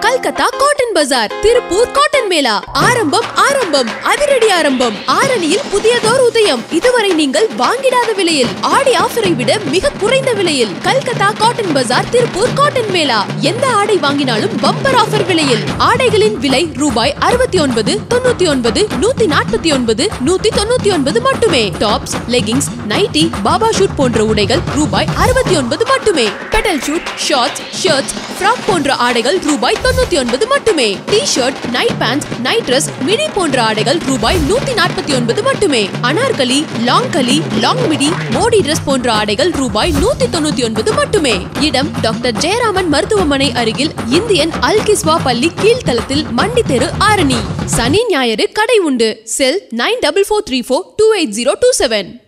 Kolkata Cotton Bazaar, Tirupur Cotton Mela, ஆரம்பம் அதிரடி ஆரம்பம். ஆரணியில் புதியதோர் உதயம். இதுவரை நீங்கள் வாங்கிடாத விலையில், ஆடி ஆஃபரை விட மிக குறைந்த விலையில். Kolkata Cotton Bazaar, Tirupur Cotton Mela. எந்த ஆடை வாங்கினாலும் பம்பர் ஆஃபர் விலையில். ஆடைகளின் விலை ரூபாய் 69, 99, 149, 199 மட்டுமே. Tops, leggings, nighty, baba suit போன்ற உடைகள் ரூபாய் 69 மட்டுமே. Pedal suit, shorts, shirts, frock போன்ற ஆடைகள் ரூபாய் 99 மட்டுமே. T shirt, night pants, night dress, midi போன்ற ஆடைகள் ரூபாய் 149 மட்டுமே. அனார்கலி, லாங் கலி, லாங் மிடி, மோடி ட்ரெஸ் போன்ற ஆடைகள் ரூபாய் 199 மட்டுமே. இடம் டாக்டர் ஜெயராமன் மருத்துவமனை அருகில் இந்தியன் அல்கிஸ்வா பள்ளி கீழ்த்தளத்தில், மண்டி தெரு, ஆரணி. சனி ஞாயிறு கடை உண்டு. செல் 9443428027.